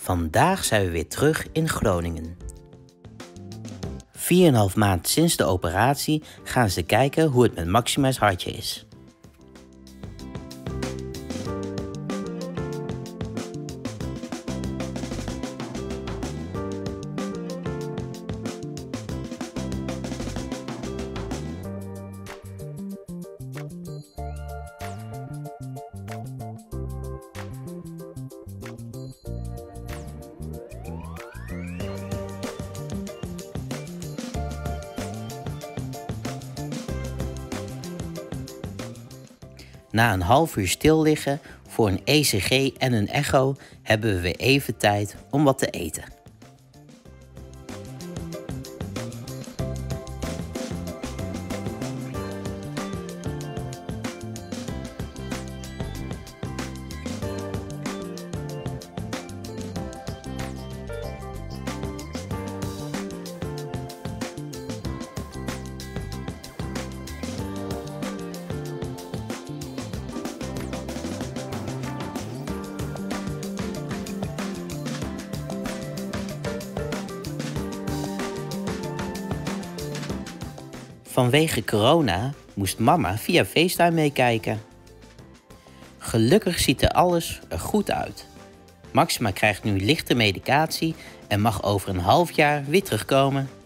Vandaag zijn we weer terug in Groningen. 4,5 maand sinds de operatie gaan ze kijken hoe het met Maxima's hartje is. Na een half uur stil liggen voor een ECG en een echo hebben we weer even tijd om wat te eten. Vanwege corona moest mama via FaceTime meekijken. Gelukkig ziet er alles er goed uit. Maxima krijgt nu lichte medicatie en mag over een half jaar weer terugkomen.